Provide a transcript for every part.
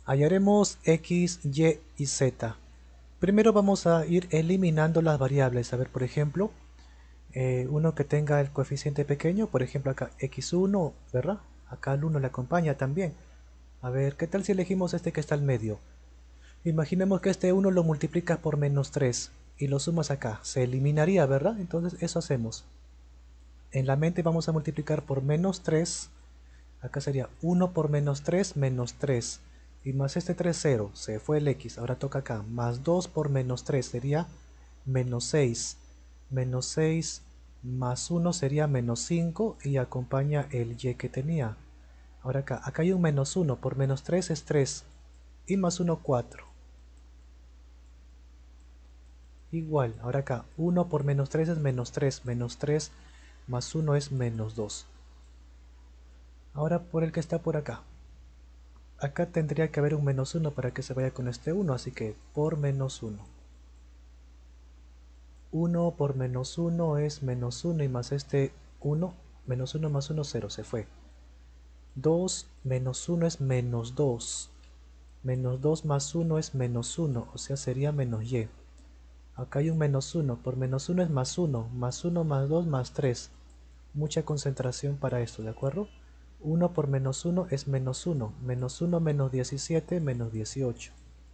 Hallaremos x, y y z. Primero vamos a ir eliminando las variables. A ver, por ejemplo, uno que tenga el coeficiente pequeño, por ejemplo acá x1, ¿verdad? Acá el 1 le acompaña también. A ver, ¿qué tal si elegimos este que está al medio? Imaginemos que este 1 lo multiplicas por menos 3 y lo sumas acá. Se eliminaría, ¿verdad? Entonces eso hacemos. En la mente vamos a multiplicar por menos 3. Acá sería 1 por menos 3, menos 3. Y más este 3, 0. Se fue el x. Ahora toca acá. Más 2 por menos 3 sería menos 6. Menos 6 más 1 sería menos 5 y acompaña el y que tenía. Ahora acá hay un menos 1. Por menos 3 es 3. Y más 1, 4. Igual. Ahora acá 1 por menos 3 es menos 3. Menos 3 más 1 es menos 2. Ahora por el que está por acá. Acá tendría que haber un menos 1 para que se vaya con este 1, así que por menos 1. 1 por menos 1 es menos 1 y más este 1, menos 1 más 1, 0, se fue. 2 menos 1 es menos 2. Menos 2 más 1 es menos 1, o sea sería menos y. Acá hay un menos 1, por menos 1 es más 1, más 1 más 2 más 3. Mucha concentración para esto, ¿de acuerdo? 1 por menos 1 es menos 1, menos 1 menos 17 menos 18.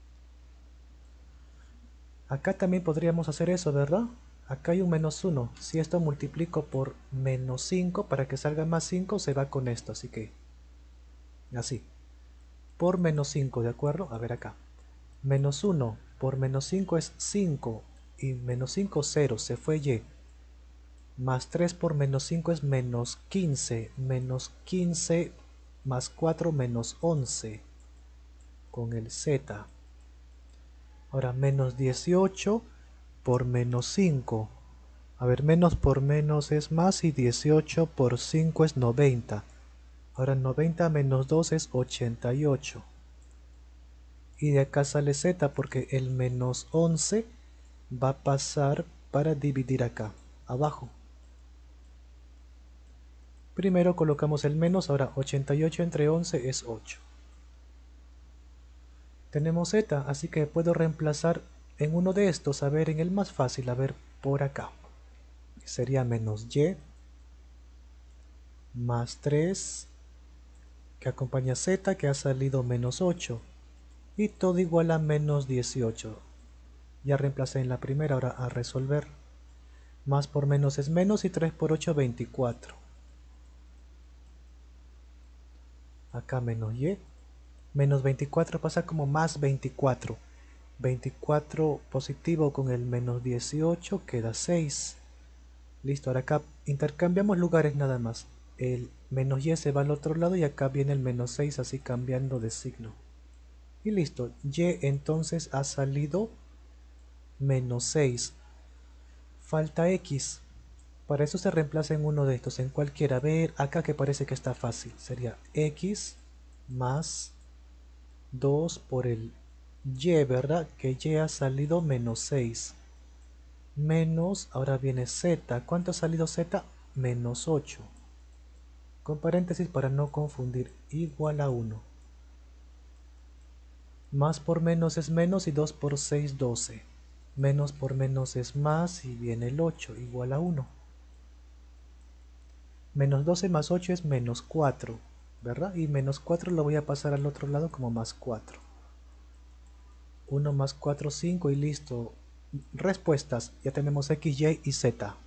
Acá también podríamos hacer eso, ¿verdad? Acá hay un menos 1. Si esto multiplico por menos 5, para que salga más 5, se va con esto. Así que, así. Por menos 5, ¿de acuerdo? A ver acá. Menos 1 por menos 5 es 5. Y menos 5, 0. Se fue y. Más 3 por menos 5 es menos 15. Menos 15 más 4 menos 11. Con el z. Ahora menos 18 por menos 5. A ver, menos por menos es más y 18 por 5 es 90. Ahora 90 menos 2 es 88. Y de acá sale z porque el menos 11 va a pasar para dividir acá, abajo. Primero colocamos el menos, ahora 88 entre 11 es 8. Tenemos z, así que puedo reemplazar en uno de estos, a ver, en el más fácil, a ver, por acá. Sería menos y más 3 que acompaña z, que ha salido menos 8. Y todo igual a menos 18. Ya reemplacé en la primera, ahora a resolver. Más por menos es menos y 3 por 8, 24. Acá menos y. Menos 24 pasa como más 24. 24 positivo con el menos 18 queda 6. Listo, ahora acá intercambiamos lugares nada más. El menos y se va al otro lado y acá viene el menos 6, así cambiando de signo. Y listo, y entonces ha salido menos 6. Falta x. Para eso se reemplaza en uno de estos, en cualquiera. A ver, acá que parece que está fácil. Sería x más 2 por el y, ¿verdad? Que y ha salido menos 6. Menos, ahora viene z. ¿Cuánto ha salido z? Menos 8. Con paréntesis para no confundir. Igual a 1. Más por menos es menos y 2 por 6, 12. Menos por menos es más y viene el 8, igual a 1. Menos 12 más 8 es menos 4, ¿verdad? Y menos 4 lo voy a pasar al otro lado como más 4. 1 más 4, 5 y listo. Respuestas. Ya tenemos x, y y z.